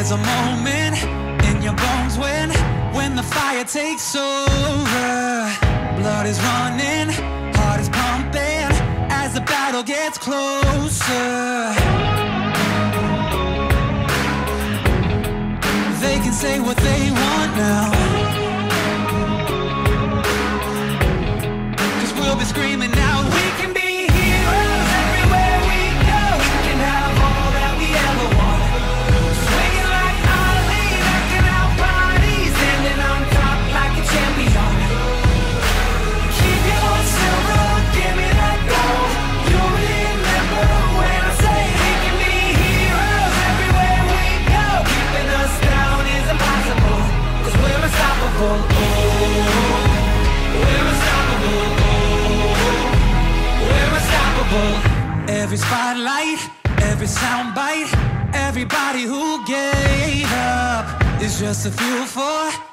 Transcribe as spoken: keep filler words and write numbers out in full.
There's a moment in your bones when When the fire takes over. Blood is running, heart is pumping as the battle gets closer. They can say what they want now, 'cause we'll be screaming out, we can be heroes everywhere we go. We can have all that we ever want. Swinging like Ali, rocking out bodies, standing on top like a champion. Keep your silver, give me that gold. You'll remember when I say we can be heroes everywhere we go. Keeping us down is impossible, 'cause we're unstoppable. Oh, we're unstoppable. We're unstoppable. Every spotlight, every soundbite, everybody who gave up is just a fuel for